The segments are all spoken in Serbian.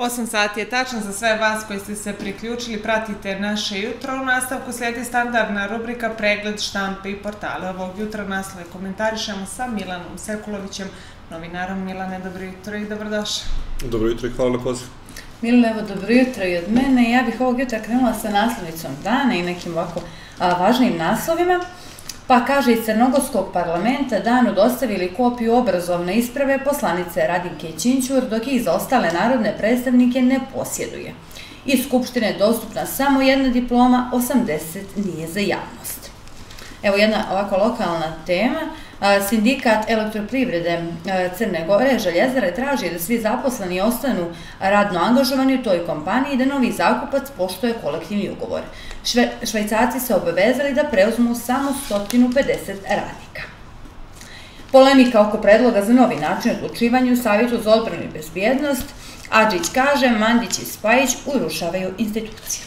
8 sati je tačno za sve vas koji ste se priključili, pratite naše jutro. U nastavku slijedi standardna rubrika Pregled štampe i portale. Ovog jutra naslove komentarišemo sa Milanom Sekulovićem, novinarom. Milane, dobro jutro i dobrodošao. Dobro jutro i hvala na poziv. Milane, evo, dobro jutro i od mene. Ja bih ovog jutra krenula sa naslovnicom dana i nekim ovako važnim naslovima. Pa kaže, iz Crnogorskog parlamenta danu dostavili kopiju obrazovne isprave poslanice Radinke Ćinćur, dok ih za ostale narodne predstavnike ne posjeduje. Iz Skupštine je dostupna samo jedna diploma, 80 nije za javnost. Evo jedna ovako lokalna tema. Sindikat elektroprivrede Crne Gore, Željezare, traži da svi zaposleni ostanu radno angažovani u toj kompaniji i da novi zakupac poštuje kolektivni ugovor. Švajcarci se obavezali da preuzmu samo 150 radnika. Polemika oko predloga za novi način odlučivanja u Savjetu za odbranu i bezbjednost. Adžić kaže, Mandić i Spajić urušavaju institucije.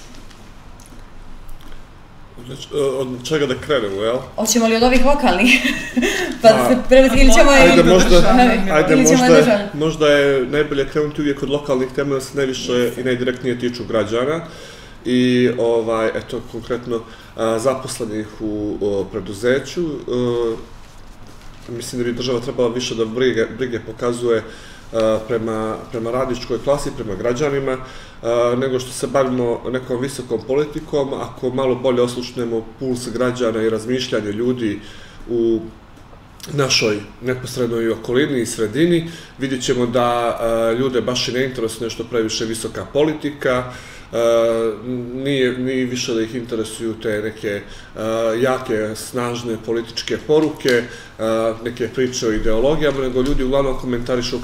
Od čega da krenemo, jel? Hoćemo li od ovih lokalnih? Pa da se prebaci, ili ćemo možda je najbolje krenuti uvijek od lokalnih tema da se najviše i najdirektnije tiču građana. I eto, konkretno zaposlenih u preduzeću. Mislim da bi država trebala više da brige pokazuje prema radničkoj klasi, prema građanima, nego što se bavimo nekom visokom politikom. Ako malo bolje oslušnemo puls građana i razmišljanje ljudi u našoj neposrednoj okolini i sredini, vidjet ćemo da ljude baš i ne interesuje nešto previše visoka politika, nije više da ih interesuju te neke jake, snažne političke poruke, neke priče o ideologijama, nego ljudi uglavnom komentarišu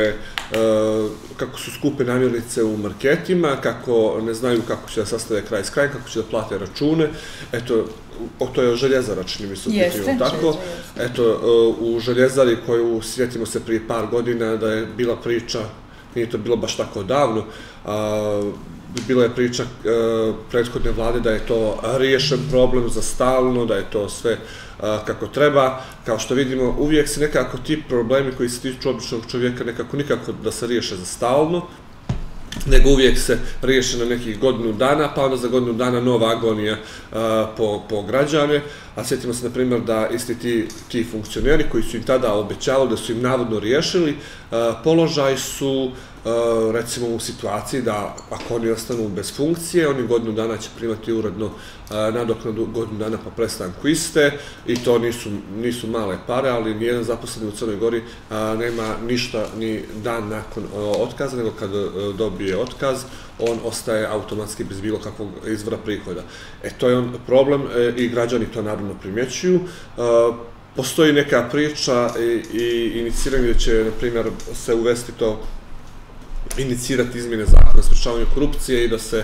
kako su skupe namirnice u marketima, kako ne znaju kako će da sastave kraj s krajem, kako će da plate račune. Eto, to je Željezara, čini mi se u pitanju tako. Eto, u Željezari koju, sjetimo se prije par godina da je bila priča, nije to bilo baš tako davno, bila je priča prethodne vlade da je to riješen problem za stalno, da je to sve kako treba. Kao što vidimo, uvijek se nekako ti problemi koji se tiču običnog čovjeka nikako da se riješe za stalno, nego uvijek se riješe na nekih godinu dana, pa onda za godinu dana nova agonija po građane. A sjetimo se, na primjer, da isti ti funkcioneri koji su im tada obećavali da su im navodno riješili položaj su recimo u situaciji da ako oni ostanu bez funkcije, oni godinu dana će primati uredno nadoknadu godinu dana po prestanku iste i to nisu male pare, ali nijedan zaposleni u Crnoj Gori nema ništa ni dan nakon otkaza, nego kad dobije otkaz, on ostaje automatski bez bilo kakvog izvora prihoda. To je problem i građani to naravno primjećuju. Postoji neka priča i iniciranje gdje će, na primjer, se uvesti to, inicirati izmjene zakona o sprečavanju korupcije i da se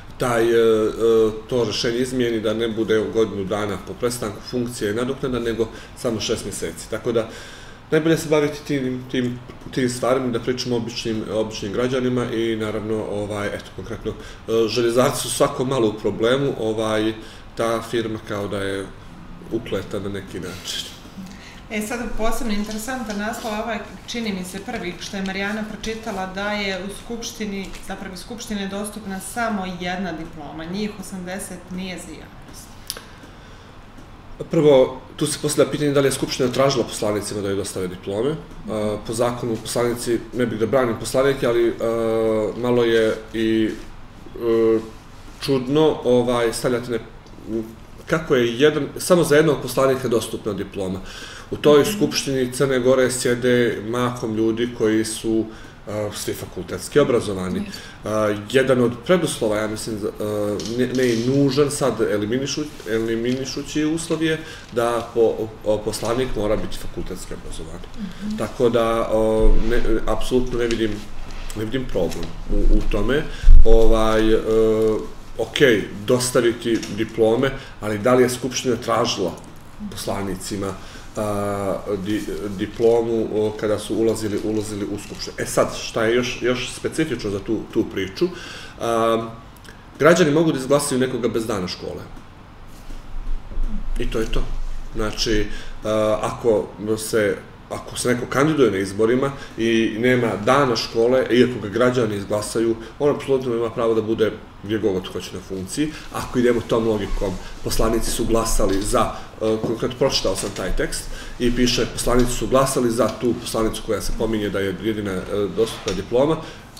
to rješenje izmijeni, da ne bude u godinu dana po prestanku funkcije i nadoknada, nego samo 6 mjeseci. Tako da, najbolje se baviti tim stvarima, da pričamo običnim građanima i naravno, eto, konkretno, željezarci su svako malo u problemu, ta firma kao da je upleta na neki način. Sada posebno interesantan naslov, čini mi se prvi što je Marijana pročitala, da je u Skupštini, zapravo iz Skupštine dostupna samo jedna diploma, njih 80 nije za javnost. Prvo, tu se postavlja pitanje da li je Skupština tražila poslanicima da joj dostave diplome. Po zakonu poslanici, ne bih da branim poslanike, ali malo je i čudno stavljati kako je samo za jednog poslanika dostupna diploma. U toj Skupštini Crne Gore sjede mahom ljudi koji su svi fakultetski obrazovani. Jedan od preduslova, ja mislim, ne i nužan, sad eliminišući uslov je da poslanik mora biti fakultetski obrazovan. Tako da, apsolutno ne vidim problem u tome. Ok, dostaviti diplome, ali da li je Skupština tražila poslanicima diplomu kada su ulazili u Skupštinu? Sad, šta je još specifično za tu priču? Građani mogu da izglasaju nekoga bez dana škole. I to je to. Znači, ako se ako se neko kandiduje na izborima i nema dana škole, iako ga građani izglasaju, on apsolutno ima pravo da bude gdje god hoće na funkciji. Ako idemo tom logikom, poslanici su glasali za, konkretno pročitao sam taj tekst, i piše poslanici su glasali za tu poslanicu koja se pominje da je jedina dostupna diploma.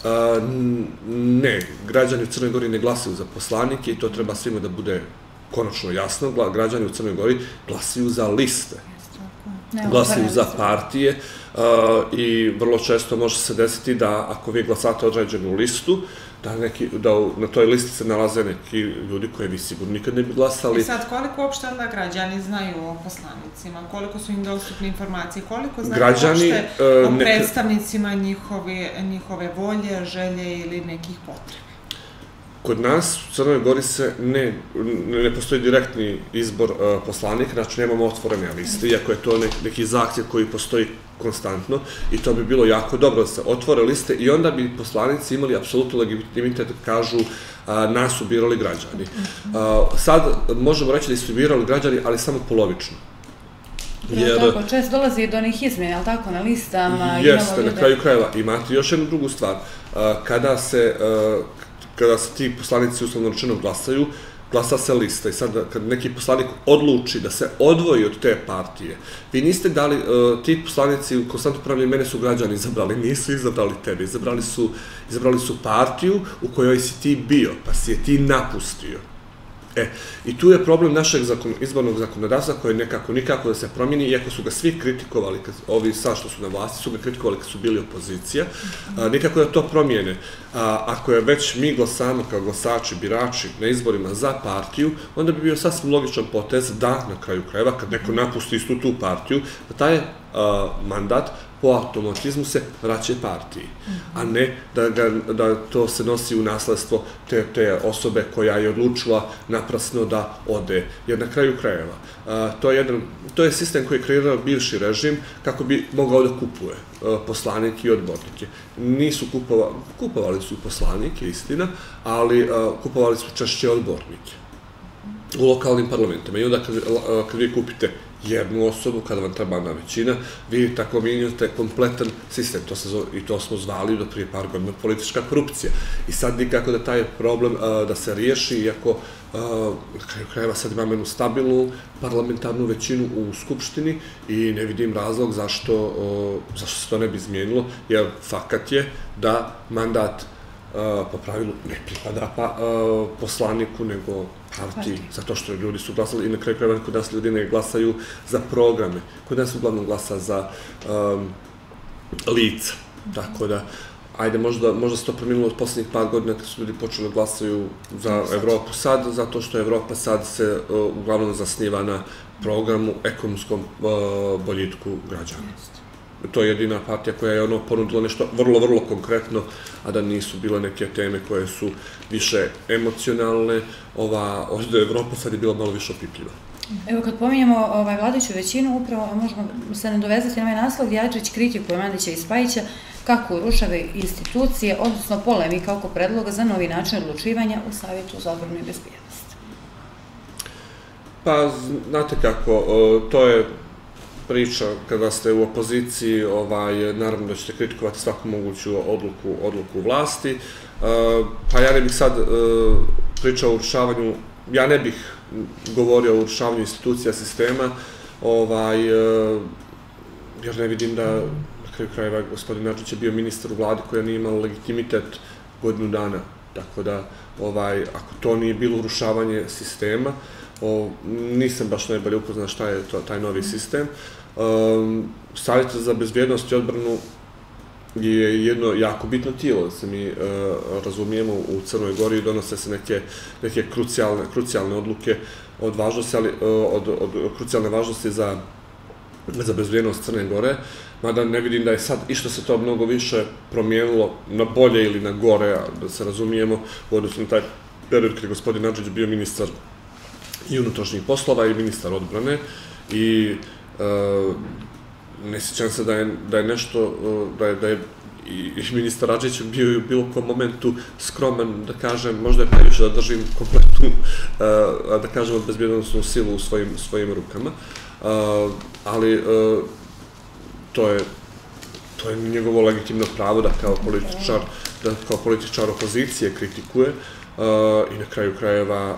Ne, građani u Crnoj Gori ne glasaju za poslanike i to treba svima da bude konačno jasno. Građani u Crnoj Gori glasaju za liste, glasaju za partije i vrlo često može se desiti da ako vi glasate određenu listu, da na toj listi se nalaze neki ljudi koje vi sigurno nikad ne bi glasali. I sad, koliko uopšte onda građani znaju o poslanicima? Koliko su im dostupne informacije? Koliko znaju uopšte o predstavnicima njihove volje, želje ili nekih potreba? Kod nas u Crnoj Gori se ne postoji direktni izbor poslanika, znači nemamo otvorene liste, iako je to neki zahtjev koji postoji konstantno i to bi bilo jako dobro da se otvore liste i onda bi poslanici imali apsolutno legitimitet da kažu nas su birali građani. Sad možemo reći da su birali građani, ali samo polovično. Tako, često dolazi do onih izmjena, ali tako, na listama? Jeste, na kraju krajeva. Imate još jednu drugu stvar. Kada se ti poslanici uslovno rečeno glasaju, glasa se lista i sad kad neki poslanik odluči da se odvoji od te partije, vi niste dali, ti poslanici u konstantno upravljanju mene su građani izabrali, nisu izabrali tebe, izabrali su partiju u kojoj si ti bio, pa si je ti napustio. I tu je problem našeg izbornog zakonodavstva koje nikako da se promijeni, iako su ga svi kritikovali, ovi sad što su na vlasti su ga kritikovali kad su bili opozicija, nikako da to promijene. Ako je već mi glasamo kao glasači, birači na izborima za partiju, onda bi bio sasvim logičan potez da na kraju krajeva, kad neko napusti istu tu partiju, da taj mandat po automatizmu se vraća partiji, a ne da to se nosi u nasledstvo te osobe koja je odlučila naprasno da ode. Jer na kraju krajeva, to je sistem koji je kreirao bivši režim kako bi mogao da kupuje poslanike i odbornike. Kupovali su poslanike, istina, ali kupovali su češće odbornike u lokalnim parlamentima. I onda kad vi kupite jednu osobu, kada vam treba na većina, vi tako mijenjate kompletan sistem. I to smo zvali do prije par godina politička korupcija. I sad nikako da taj problem da se riješi, iako na kraju krajeva sad imamo jednu stabilnu parlamentarnu većinu u Skupštini i ne vidim razlog zašto se to ne bi izmijenilo, jer fakat je da mandat po pravilu ne pripada poslaniku, nego partiji, zato što ljudi su glasali i na kraju krajeva kod nas ljudi ne glasaju za programe. Kod nas uglavnom glasa za lica. Tako da, ajde, možda se to promijenilo od posljednjih par godina kad su ljudi počeli glasaju za Evropu sad, zato što Evropa sad se uglavnom zasniva na programu ekonomskom boljitku građana. To je jedina partija koja je ponudila nešto vrlo, vrlo konkretno, a da nisu bile neke teme koje su više emocionalne. Od Evropa sad je bila malo više opipljiva. Evo, kad pominjamo vladajuću većinu, upravo možemo se nadovezati na ovaj naslov. Jadžić kritikuje Mandića i Spajića kako urušavaju institucije, odnosno polemika oko predloga za novi način odlučivanja u Savjetu za odbranu i bezbjednost. Pa, znate kako, to je priča kada ste u opoziciji, naravno da ćete kritikovati svaku moguću odluku vlasti. Pa ja ne bih sad pričao o urušavanju, ja ne bih govorio o urušavanju institucija sistema, jer ne vidim da na kraju krajeva gospodin Nadžić je bio ministar u vladi koja nije imala legitimitet godinu dana. Tako da, ako to nije bilo urušavanje sistema, nisam baš najbolje upoznao šta je taj novi sistem. Savjet za bezbjednost i odbranu je jedno jako bitno tijelo, da se mi razumijemo u Crnoj Gori, donose se neke krucijalne odluke od krucijalne važnosti za bezbjednost Crne Gore, mada ne vidim da je sad išta se to mnogo više promijenilo na bolje ili na gore, da se razumijemo, u odnosu na taj period kada je gospodin Nadžić bio ministar i unutrašnjih poslova i ministar odbrane i ne sjećam se da je nešto, da je i ministar Adžić bio u bilo kom momentu skroman, da kažem, možda je previše da držim kompletnu, da kažem, bezbjednostnu silu u svojim rukama, ali to je njegovo legitimno pravo da kao političar opozicije kritikuje i na kraju krajeva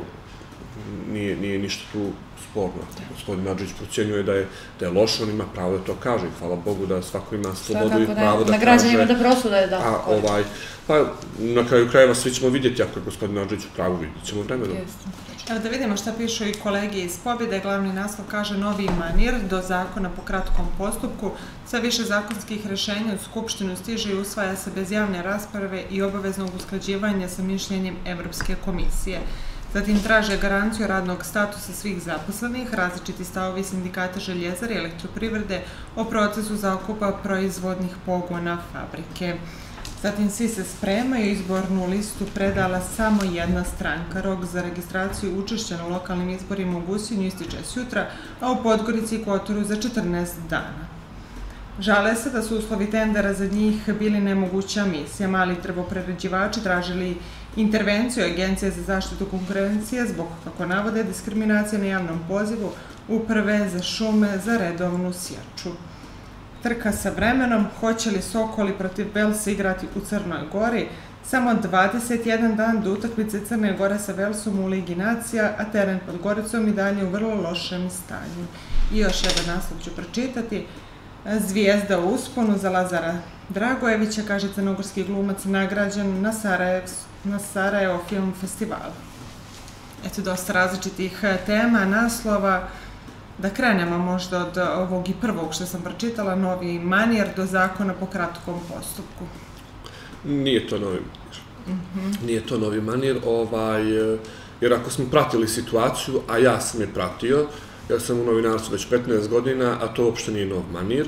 nije ništa tu sporno. Gospodin Nadžić procjenjuje da je loš, on ima pravo da to kaže i hvala Bogu da svako ima slobodu i pravo da kaže. Na građanima da prosude da. Pa na kraju krajeva svi ćemo vidjeti ako je gospodin Nadžić u pravu, vidjet ćemo vremenom. Evo da vidimo šta pišu i kolege iz Pobjede. Glavni naslov kaže novi manir do zakona po kratkom postupku. Sve više zakonskih rješenja u Skupštinu stiže i usvaja se bez javne rasprave i obaveznog usklađivanja sa mišljenjem Evropske komisije. Zatim traže garanciju radnog statusa svih zaposlenih, različiti stavovi sindikata željezare i elektroprivrede o procesu zakupa proizvodnih pogona fabrike. Zatim svi se spremaju, izbornu listu predala samo jedna stranka. Rok za registraciju učešća na lokalnim izborima u Gusinju ističe sutra, a u Podgorici i Kotoru za 14 dana. Žale se da su uslovi tendera za njih bili nemoguća misija. Mali drvoprerađivači tražili intervenciju Agencije za zaštitu konkurencije zbog, kako navode, diskriminacije na javnom pozivu Uprave za šume za redovnu sjaču. Trka sa vremenom, hoće li Sokoli protiv Velsa igrati u Crnoj Gori, samo 21 dan do utakmice Crne Gore sa Velsom u Ligi nacija, a teren pod Goricom i dalje u vrlo lošem stanju. I još jedan naslov ću pročitati. Zvijezda u usponu za Lazara Dragojevića, kaže crnogorski glumac, nagrađen na Sarajevo film festivalu. Eto, dosta različitih tema, naslova. Da krenemo možda od ovog i prvog što sam pročitala, novi manir do zakona po kratkom postupku. Nije to novi manir. Nije to novi manir, jer ako smo pratili situaciju, a ja sam je pratio, ja sam u novinarstvu već 15 godina, a to uopšte nije nov manir.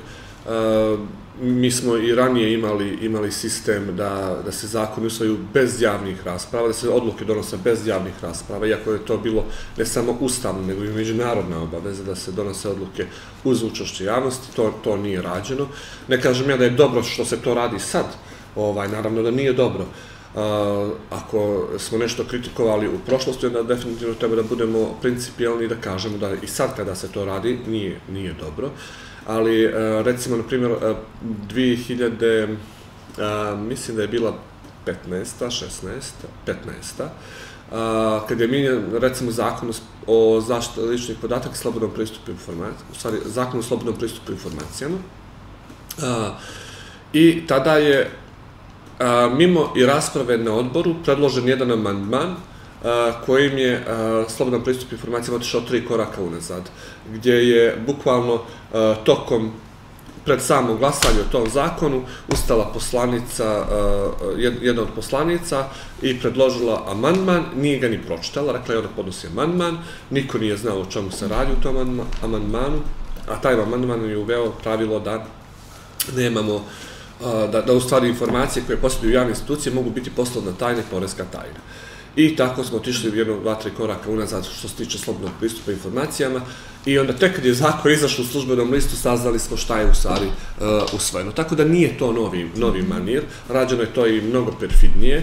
Mi smo i ranije imali sistem da se zakoni usvajaju bez javnih rasprava, da se odluke donose bez javnih rasprava, iako je to bilo ne samo ustavno, nego i međunarodna obaveza da se donose odluke uz učešće javnosti, to nije rađeno. Ne kažem ja da je dobro što se to radi sad, naravno da nije dobro. Ako smo nešto kritikovali u prošlosti, onda definitivno treba da budemo principijelni i da kažemo da i sad kada se to radi nije dobro. Ali recimo, na primjer, 2000, mislim da je bila 15. Kad je mijenjan, recimo, zakon o zaštiti ličnih podataka i slobodnom pristupu informacijama, u stvari, zakon o slobodnom pristupu informacijama, i tada je mimo i rasprave na odboru predložen jedan amandman kojim je slobodan pristup informacijama otišao 3 koraka unazad, gdje je bukvalno pred samo glasanje o tom zakonu ustala jedna od poslanica i predložila amandman, nije ga ni pročitala, rekla je ona podnosi amandman, niko nije znao o čemu se radi u tom amandmanu, a taj amandman je uveo pravilo da nemamo da u stvari informacije koje posjeduju javne institucije mogu biti poslovna tajna i poreska tajna. I tako smo otišli 1, 2, 3 koraka unazad što se tiče slobodnog pristupa informacijama i onda tek kad je zakon izašao u službenom listu saznali smo šta je u stvari usvojeno. Tako da nije to novi manir, rađeno je to i mnogo perfidnije.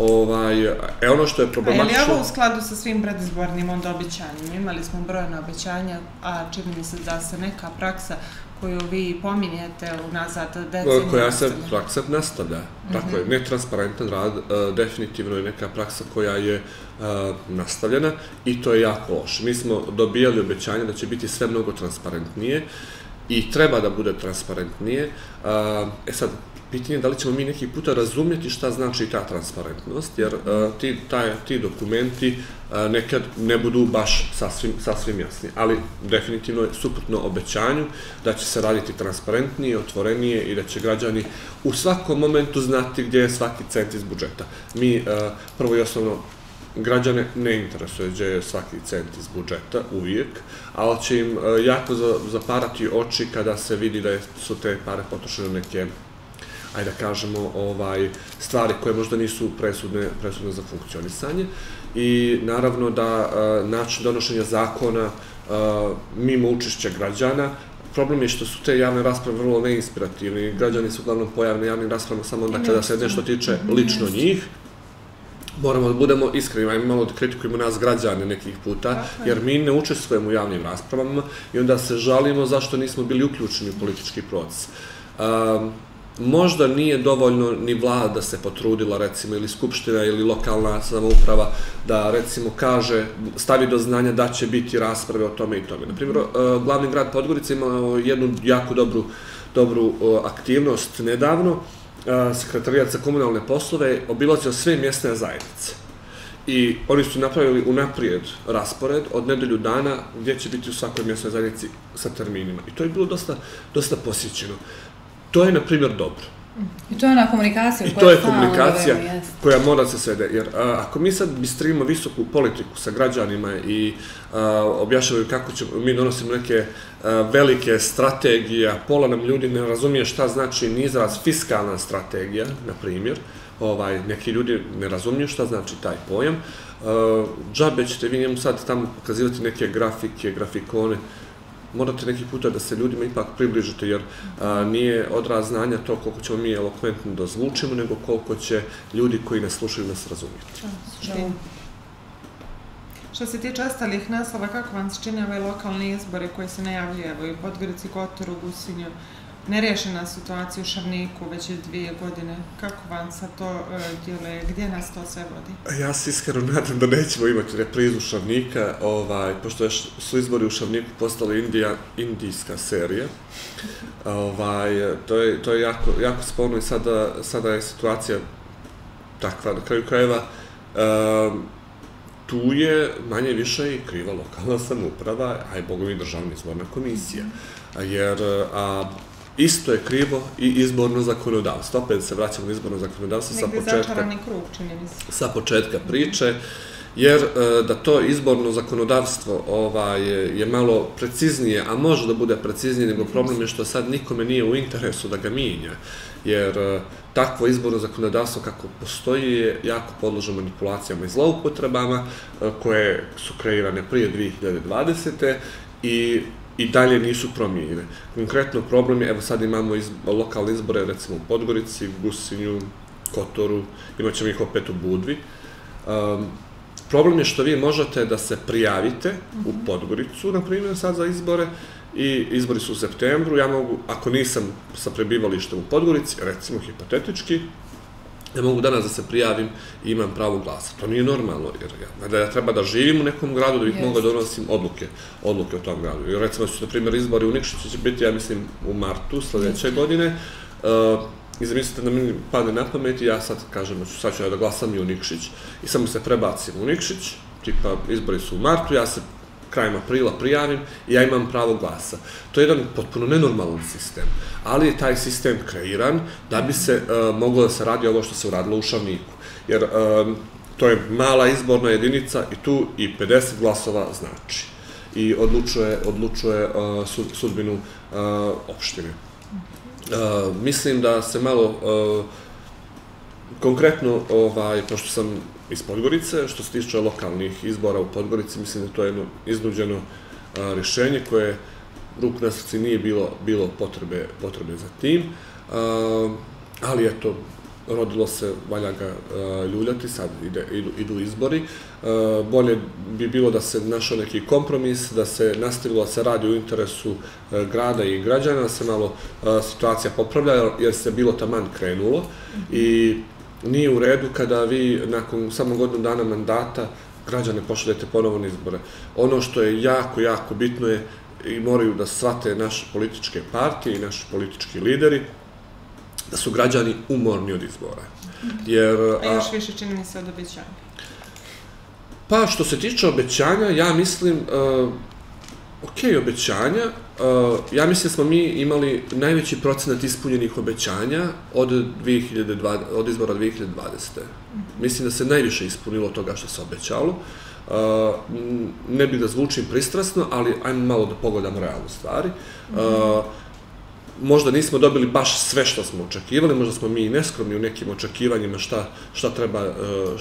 Ono što je problematično... A je li ovo u skladu sa svim predizbornim obećanjima? Imali smo brojne obećanja, a čini mi se da se neka praksa koju vi pominjete unazad deceniju koja se praksa nastavlja. Tako je, netransparentan rad definitivno je neka praksa koja je nastavljena i to je jako loše. Mi smo dobijali obećanje da će biti sve mnogo transparentnije i treba da bude transparentnije. Sad, pitanje je da li ćemo mi neki puta razumjeti šta znači ta transparentnost, jer ti dokumenti nekad ne budu baš sasvim jasni, ali definitivno je suprotno obećanju da će se raditi transparentnije, otvorenije i da će građani u svakom momentu znati gdje je svaki cent iz budžeta. Mi prvo i osnovno građane ne interesuje gdje je svaki cent iz budžeta, uvijek, ali će im jako zaparati oči kada se vidi da su te pare potrošene neke, ajde da kažemo, stvari koje možda nisu presudne za funkcionisanje. I naravno da način donošenja zakona mimo učešća građana, problem je što su te javne rasprave vrlo neinspirativne. Građani su uglavnom pojave na javnim raspravama samo onda kada se nešto tiče lično njih. moramo da budemo iskreni, ajmo malo da kritikujemo nas građane nekih puta, jer mi ne učestvujemo u javnim raspravama i onda se žalimo zašto nismo bili uključeni u politički proces. Možda nije dovoljno ni vlada se potrudila, recimo, ili skupština ili lokalna samouprava da, recimo, kaže, stavi do znanja da će biti rasprave o tome i tome. Naprimjer, glavni grad Podgorica ima jednu jako dobru aktivnost nedavno. Sekretarijat za komunalne poslove obilazio sve mjesne zajednice. I oni su napravili unaprijed raspored od nedelju dana gdje će biti u svakoj mjesnoj zajednici sa terminima. I to je bilo dosta posjećeno. To je, na primjer, dobro. I to je ona komunikacija koja je komunikacija koja mora se svede. Jer ako mi sad bistrimo visoku politiku sa građanima i objašnjavaju kako mi donosimo neke velike strategije, a pola nam ljudi ne razumije šta znači ni izraz fiskalna strategija, na primjer, neki ljudi ne razumiju šta znači taj pojam, džabe ćete vi njemu sad tamo pokazivati neke grafike, grafikone, morate neki puta da se ljudima ipak približite, jer nije odraz znanja to koliko ćemo mi elokventno da zvučimo, nego koliko će ljudi koji nas slušaju nas razumijeti. Što se tiče ostalih naslova, kako vam se čini ove lokalne izbore koji se najavljaju, evo i u Podgorici, Kotoru, Gusinju, nerešena situacija u Šavniku već je 2 godine. Kako vam sa to djeluje? Gdje nas to sve vodi? Ja se iskreno nadam da nećemo imati reprizu Šavnika, pošto su izbori u Šavniku postali indijska serija. To je jako sporno i sada je situacija takva. Na kraju krajeva, tu je manje više i kriva lokalna samouprava, a i Bogom i državna izborna komisija. Jer isto je krivo i izborno zakonodavstvo. Opet se vraćamo na izborno zakonodavstvo sa početka priče, jer da to izborno zakonodavstvo je malo preciznije, a može da bude preciznije, nego problem je što sad nikome nije u interesu da ga mijenja, jer takvo izborno zakonodavstvo kako postoji je jako podloženo manipulacijama i zloupotrebama koje su kreirane prije 2020. i dalje nisu promijenjene. Konkretno problem je, evo sad imamo lokalne izbore, recimo u Podgorici, Gusinju, Kotoru, imat ćemo ih opet u Budvi. Problem je što vi možete da se prijavite u Podgoricu, na primjer, sad za izbore, i izbori su u septembru, ja mogu, ako nisam sa prebivalištem u Podgorici, recimo hipotetički, ja mogu danas da se prijavim i imam pravo glasa. To nije normalno, jer ja treba da živim u nekom gradu da bih mogao da donosim odluke o tom gradu. Jer recimo su, na primjer, izbori u Nikšiću će biti, ja mislim, u martu sljedeće godine. I zamislite da mi padne na pamet i ja sad kažem, sad ću ja da glasam i u Nikšić i samo se prebacim u Nikšić, tipa izbori su u martu, ja se krajem aprila prijavim i ja imam pravo glasa. To je jedan potpuno nenormalan sistem, ali je taj sistem kreiran da bi se moglo da se radi ovo što se uradilo u Šavniku. Jer to je mala izborna jedinica i tu i 50 glasova znači. I odlučuje sudbinu opštine. Mislim da se malo konkretno, pošto sam iz Podgorice, što se tiče lokalnih izbora u Podgorici, mislim da to je jedno iznuđeno rješenje koje ruk na srci nije bilo potrebe za tim, ali eto, rodilo se, valja ga ljuljati, sad idu izbori. Bolje bi bilo da se našao neki kompromis, da se nastavilo da se radi u interesu grada i građana, da se malo situacija popravlja, jer se bilo taman krenulo i nije u redu kada vi nakon samo godinu dana mandata građane pošaljete ponovo na izbore. Ono što je jako bitno je i moraju da shvate naše političke partije i naši politički lideri, da su građani umorni od izbora. A još više čini mi se od obećanja? Pa, što se tiče obećanja, ja mislim, obećanja, ja mislim da smo mi imali najveći procenat ispunjenih obećanja od izbora 2020. Mislim da se najviše ispunilo toga što se obećalo. Ne bih da zvučim pristrasno, ali ajmo malo da pogledamo realne stvari. Možda nismo dobili baš sve što smo očekivali, možda smo mi i neskromni u nekim očekivanjima šta treba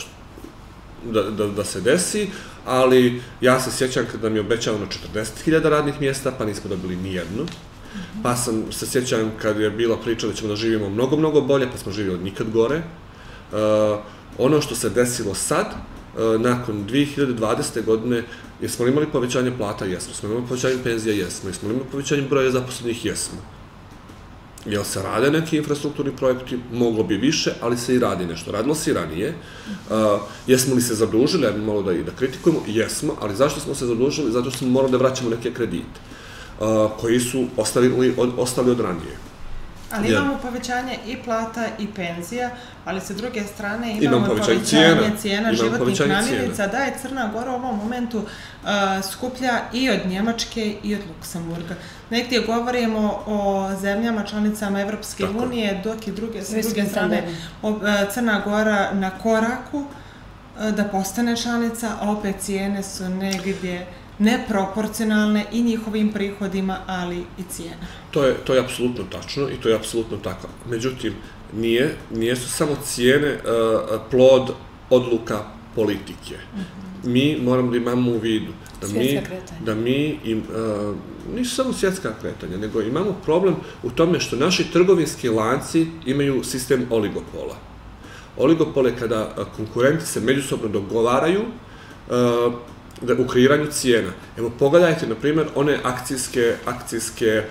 da se desi, ali ja se sjećam kada mi je obećavano 40.000 radnih mjesta, pa nismo dobili ni jedno. Pa se sjećam kad je bila priča da ćemo da živimo mnogo bolje, pa smo živjeli nikad gore. Ono što se desilo sad, nakon 2020. godine, jesmo li imali povećanje plata? Jesmo. Smo imali povećanje penzija? Jesmo. Jesmo li imali povećanje broja zaposlenih? Jesmo. Jel se rade neki infrastrukturni projekti? Moglo bi više, ali se i radi nešto. Radilo se i ranije. Jesmo li se zadužili? Ajmo malo da kritikujemo. Jesmo, ali zašto smo se zadužili? Zato što smo morali da vraćamo neke kredite koji su ostali od ranije. Ali imamo povećanje i plata i penzija, ali sa druge strane imamo povećanje cijena životnih namirnica, da je Crna Gora u ovom momentu skuplja i od Njemačke i od Luksemburga. Negdje govorimo o zemljama članicama Evropske unije, dok i sa druge strane Crna Gora na koraku da postane članica, a opet cijene su negdje neproporcionalne i njihovim prihodima, ali i cijena. To je apsolutno tačno i to je apsolutno tako. Međutim, nijesu samo cijene plod odluka politike. Mi moramo da imamo u vidu da mi nisu samo svjetska kretanja, nego imamo problem u tome što naši trgovinski lanci imaju sistem oligopola. Oligopol je kada konkurenti se međusobno dogovaraju u kreiranju cijena. Evo, pogledajte, na primjer, one akcijske,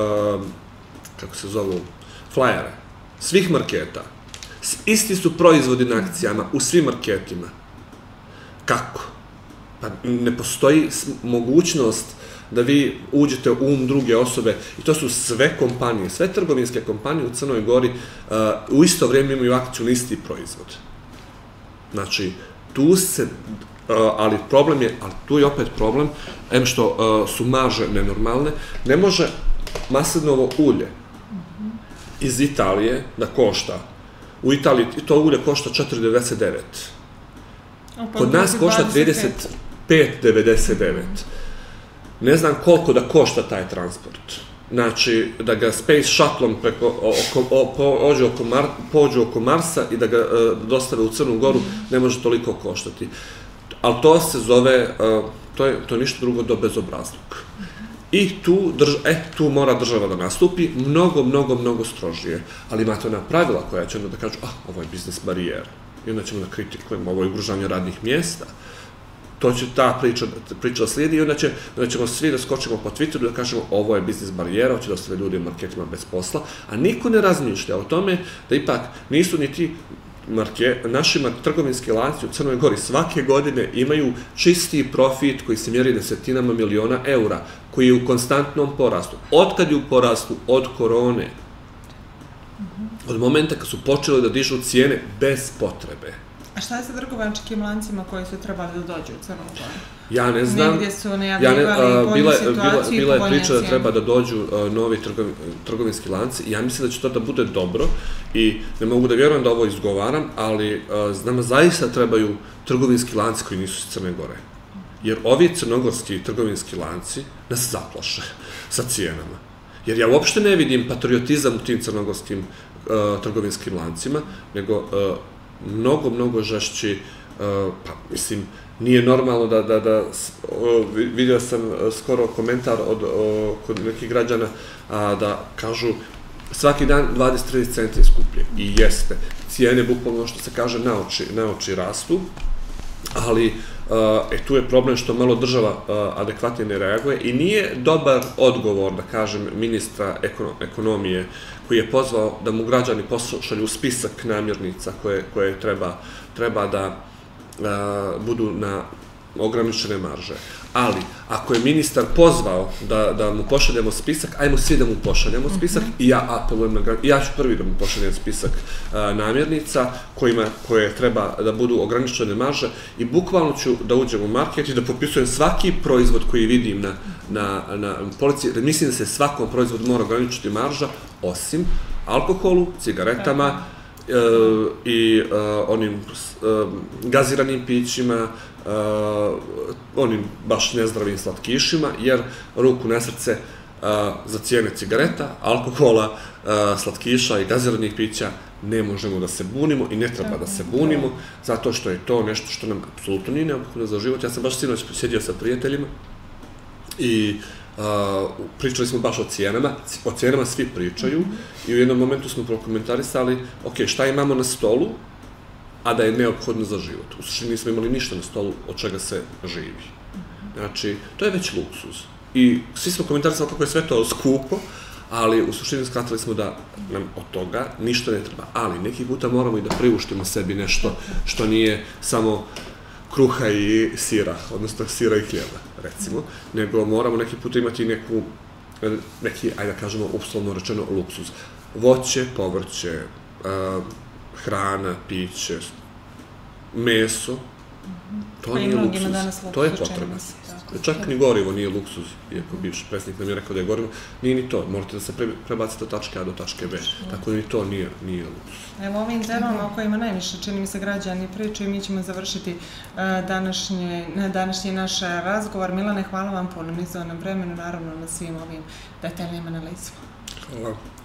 kako se zovu, flajere, svih marketa. Isti su proizvodi na akcijama u svim marketima. Kako? Pa ne postoji mogućnost da vi uđete u druge osobe, i to su sve kompanije, sve trgovinske kompanije u Crnoj Gori u isto vrijeme imaju akciju na isti proizvod. Znači, tu se ali tu je opet problem, što su marže nenormalne, ne može maslinovo ulje iz Italije da košta, u Italiji to ulje košta 4,99, kod nas košta 35,99, ne znam koliko da košta taj transport. Znači, da ga Space Shuttle-om pođe oko Marsa i da ga dostave u Crnu Goru, ne može toliko koštati. Ali to se zove, to je ništa drugo do bezobrazluk. I tu mora država da nastupi mnogo strožije. Ali imate ona pravila koja će onda da kažu, ovo je biznis barijera. I onda ćemo da kritikujemo, ovo je ugrožavanje radnih mjesta. To će ta priča slijedi i onda ćemo svi da skočimo po Twitteru da kažemo ovo je biznis barijera, hoće da ostave ljudi u marketima bez posla, a niko ne razmišlja o tome da ipak nisu ni ti naši trgovinski lanci u Crnoj Gori svake godine imaju čisti profit koji se mjeri desetinama miliona eura, koji je u konstantnom porastu. Otkad je u porastu? Od korone. Od momenta kad su počeli da dižu cijene bez potrebe. A šta je sa trgovačkim lancima koji su trebali da dođu u Crnu Goru? Ja ne znam. Negdje su najavljivali bolju situaciju i bila je priča da treba da dođu novi trgovinski lanci i ja mislim da će to da bude dobro i ne mogu da vjerujem da ovo izgovaram, ali nama zaista trebaju trgovinski lanci koji nisu iz Crne Gore. Jer ovi crnogorski trgovinski lanci nas zaplaše sa cijenama. Jer ja uopšte ne vidim patriotizam u tim crnogorskim trgovinskim lancima, nego mnogo žešći, pa mislim, nije normalno vidio sam skoro komentar kod nekih građana da kažu svaki dan 20-30 centi je skuplje. I jeste. Cijene, bukvalno što se kaže, na oči rastu, ali tu je problem što malo država adekvatnije ne reaguje i nije dobar odgovor, da kažem, ministra ekonomije koji je pozvao da mu građani pošalju spisak namirnica koje treba da budu na ograničene marže. Ali, ako je ministar pozvao da mu pošaljemo spisak, ajmo svi da mu pošaljemo spisak i ja apelujem na građane, ja ću prvi da mu pošaljem spisak namirnica koje treba da budu ograničene marže i bukvalno ću da uđem u market i da popisujem svaki proizvod koji vidim na policiji, jer mislim da se svakom proizvodu mora ograničiti marža, osim alkoholu, cigaretama i onim gaziranim pićima, onim baš nezdravim slatkišima, jer ruku na srce za cijene cigareta, alkohola, slatkiša i gaziranih pića ne možemo da se bunimo i ne treba da se bunimo, zato što je to nešto što nam apsolutno nije neophodno za život. Ja sam baš sinoć sjedio sa prijateljima i pričali smo baš o cijenama svi pričaju i u jednom momentu smo prokomentarisali, ok, šta imamo na stolu a da je neophodno za život. U suštini nismo imali ništa na stolu od čega se živi. Znači, to je već luksuz. I svi smo komentarisali kako je sve to skupo, ali u suštini shvatili smo da nam od toga ništa ne treba. Ali neki puta moramo i da priuštimo sebi nešto što nije samo kruha i sira, odnosno sira i hljeba, recimo, nego moramo neki puta imati neki, ajde da kažemo, uslovno rečeno, luksuz. Voće, povrće, hrana, piće, meso, to nije luksuz, to je potrebno. Čak ni gorivo nije luksuz, iako bivši predsjednik nam je rekao da je gorivo, nije ni to, morate da se prebacite od tačke A do tačke B, tako da ni to nije luksuz. Evo ovim temama o kojima najviše, čini mi se, građani pričaju, mi ćemo završiti današnji naš razgovor. Milane, hvala vam puno na izdvojenom vremenu, naravno na svim ovim detaljnim analizama. Hvala.